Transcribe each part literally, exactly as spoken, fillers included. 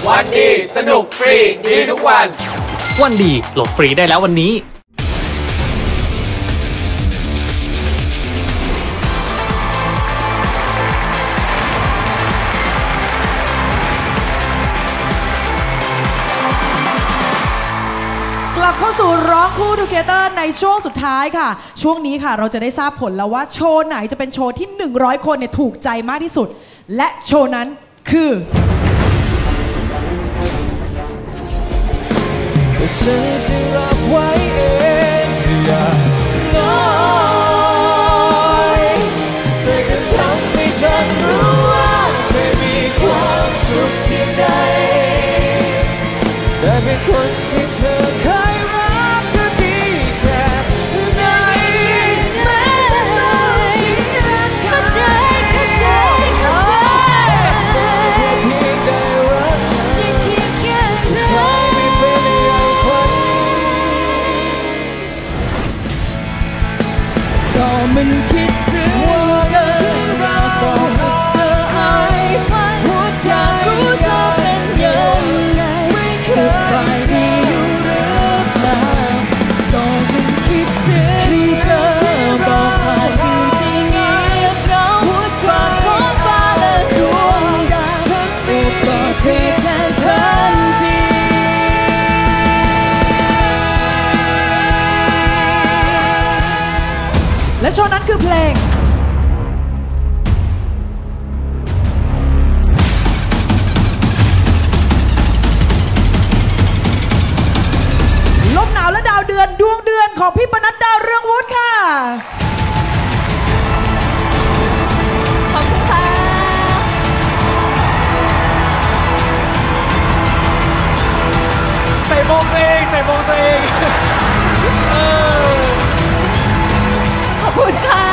วันดีสนุกฟรีดีทุกวันวันดีโหลดฟรีได้แล้ววันนี้กลับเข้าสู่ร้องคู่ทูเกเตอร์ในช่วงสุดท้ายค่ะช่วงนี้ค่ะเราจะได้ทราบผลแล้วว่าโชว์ไหนจะเป็นโชว์ที่หนึ่งร้อยคนเนี่ยถูกใจมากที่สุดและโชว์นั้นคือฉันจะรับไว้เองอย่างน้อยเธอก็ทำให้ฉันรู้ว่าไม่มีความสุขเพียงใดแต่เป็นคนที่เธอเคยรักก็ดีแค่ไหนแม้จะต้องเสียใจแค่เพียงได้รักสุดท้ายไม่เป็นอย่างฝันก็มันคิดถึงเธอเราบอกเธอเอาหัวใจรู้เธอเป็นยังไงไม่เคยที่อยู่หรือเปล่าก็มันคิดถึงเธอบอกผ่านคืนที่เงียบเหงาหัวใจท้องฟ้าและดวงดาวฉันมีก็เทแทนทันทีและโชว์นั้นคือเพลงลมหนาวและดาวเดือนดวงเดือนของพี่ปนัดดาเรืองวุฒิค่ะขอบคุณค่ะใส่โมงตัวเองใส่โมงตัวเองขอบคุณค่ะ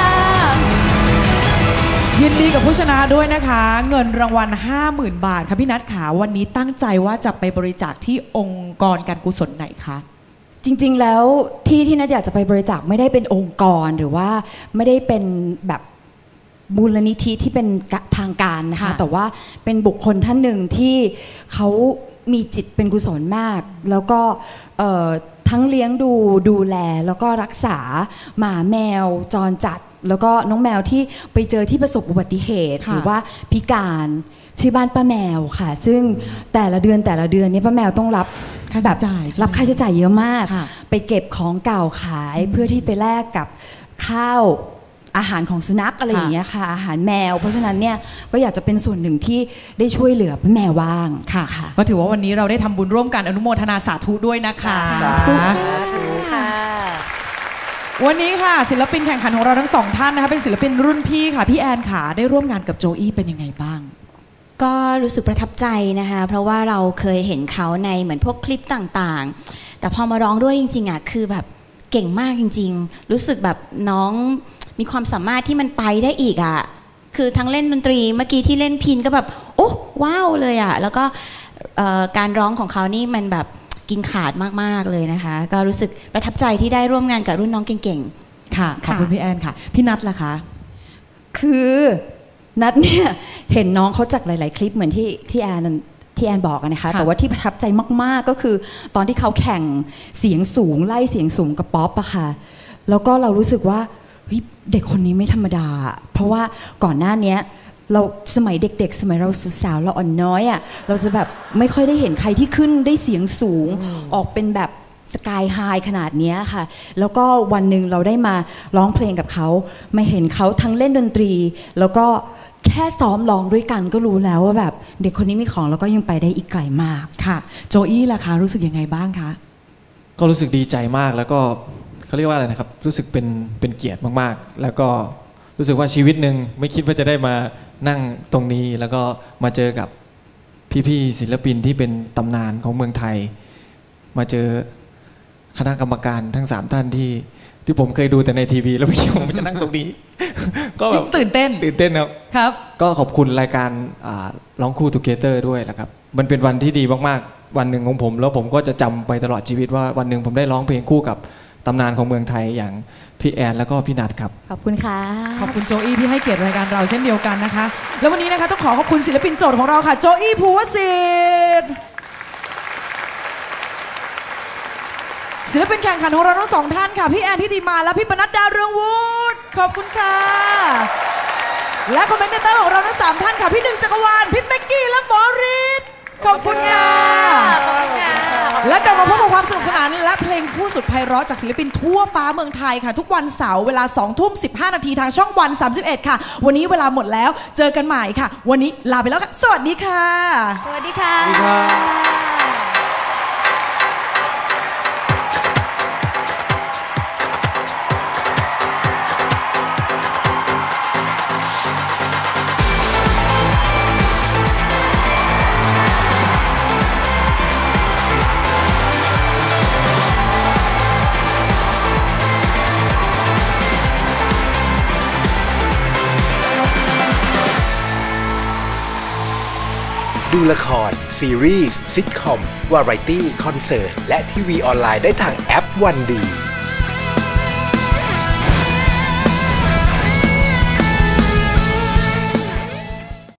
ยินดีกับผู้ชนะด้วยนะคะเงินรางวัล ห้าหมื่น บาทค่ะพี่นัทขาวันนี้ตั้งใจว่าจะไปบริจาคที่องค์กรการกุศลไหนคะจริงๆแล้วที่ที่นัทอยากจะไปบริจาคไม่ได้เป็นองค์กรหรือว่าไม่ได้เป็นแบบมูลนิธิที่เป็นทางการนะคะแต่ว่าเป็นบุคคลท่านหนึ่งที่เขามีจิตเป็นกุศลมากแล้วก็ทั้งเลี้ยงดูดูแลแล้วก็รักษาหมาแมวจรจัดแล้วก็น้องแมวที่ไปเจอที่ประสบอุบัติเหตุหรือว่าพิการชื่อบ้านป้าแมวค่ะซึ่งแต่ละเดือนแต่ละเดือนนี้ป้าแมวต้องรับค่าใช้จ่ายรับค่าใช้จ่ายเยอะมากไปเก็บของเก่าขายเพื่อที่ไปแลกกับข้าวอาหารของสุนัขอะไรอย่างเงี้ยค่ะอาหารแมวเพราะฉะนั้นเนี่ยก็อยากจะเป็นส่วนหนึ่งที่ได้ช่วยเหลือป้าแมวบ้างค่ะก็ถือว่าวันนี้เราได้ทำบุญร่วมกันอนุโมทนาสาธุด้วยนะคะสาธุค่ะวันนี้ค่ะศิลปินแข่งขันของเราทั้งสองท่านนะคะเป็นศิลปินรุ่นพี่ค่ะพี่แอนค่ะได้ร่วมงานกับโจอี้เป็นยังไงบ้างก็รู้สึกประทับใจนะคะเพราะว่าเราเคยเห็นเขาในเหมือนพวกคลิปต่างๆแต่พอมาร้องด้วยจริงๆอ่ะคือแบบเก่งมากจริงๆรู้สึกแบบน้องมีความสามารถที่มันไปได้อีกอ่ะคือทั้งเล่นดนตรีเมื่อกี้ที่เล่นพินก็แบบโอ้ว้าวเลยอ่ะแล้วก็การร้องของเขานี่มันแบบกินขาดมากๆเลยนะคะก็รู้สึกประทับใจที่ได้ร่วมงานกับรุ่นน้องเก่งๆค่ะขอบคุณพี่แอนค่ะพี่นัทล่ะคะคือนัทเนี่ยเห็นน้องเขาจากหลายๆคลิปเหมือนที่ที่แอนที่แอนบอกนะคะแต่ว่าที่ประทับใจมากๆก็คือตอนที่เขาแข่งเสียงสูงไล่เสียงสูงกับป๊อปอะค่ะแล้วก็เรารู้สึกว่าเด็กคนนี้ไม่ธรรมดาเพราะว่าก่อนหน้านี้เราสมัยเด็กๆสมัยเราสาวๆเราอ่อนน้อยอะเราจะแบบไม่ค่อยได้เห็นใครที่ขึ้นได้เสียงสูงออกเป็นแบบสกายไฮขนาดนี้ค่ะแล้วก็วันหนึ่งเราได้มาร้องเพลงกับเขามาเห็นเขาทั้งเล่นดนตรีแล้วก็แค่ซ้อมร้องด้วยกันก็รู้แล้วว่าแบบเด็กคนนี้มีของแล้วก็ยังไปได้อีกไกลมากค่ะโจอี้ล่ะคะรู้สึกยังไงบ้างคะก็รู้สึกดีใจมากแล้วก็เขาเรียกว่าอะไรนะครับรู้สึกเป็นเป็นเกียรติมากๆแล้วก็รู้สึกว่าชีวิตหนึ่งไม่คิดว่าจะได้มานั่งตรงนี้แล้วก็มาเจอกับพี่ๆศิลปินที่เป็นตำนานของเมืองไทยมาเจอคณะกรรมการทั้งสามท่านที่ที่ผมเคยดูแต่ในทีวีแล้วไม่คิดว่าผมจะนั่งตรงนี้ก็แบบตื่นเต้นตื่นเต้นครับครับก็ขอบคุณรายการร้องคู่ทูเกเตอร์ด้วยนะครับมันเป็นวันที่ดีมากๆวันหนึ่งของผมแล้วผมก็จะจำไปตลอดชีวิตว่าวันหนึ่งผมได้ร้องเพลงคู่กับตำนานของเมืองไทยอย่างพี่แอนแล้วก็พี่นัทครับขอบคุณค่ะขอบคุณโจอี้ที่ให้เกียรติรายการเราเช่นเดียวกันนะคะแล้ววันนี้นะคะต้องขอขอบคุณศิลปินโจทย์ของเราค่ะโจอี้ภูวศิษฐ์ศิลปินแข่งขันของเราทั้งสองท่านค่ะพี่แอนทิติมาและพี่ปนัดดาเรืองวุฒิขอบคุณค่ะและคอมเมนเตอร์ของเราทั้งสามท่านค่ะพี่หนึ่งจักรวาลพี่เป๊กกี้และหมอฤทธิ์ขอบคุณค่ะและกลับมาพบกับความสนุกสนานและเพลงคู่สุดไพเราะจากศิลปินทั่วฟ้าเมืองไทยค่ะทุกวันเสาร์เวลาสองทุ่มสิบห้านาทีทางช่องวันสามสิบเอ็ดค่ะวันนี้เวลาหมดแล้วเจอกันใหม่ค่ะวันนี้ลาไปแล้วค่ะสวัสดีค่ะสวัสดีค่ะสวัสดีครับดูละครซีรีส์ซิทคอมวาไรตี้คอนเสิร์ตและทีวีออนไลน์ได้ทางแอปวันดี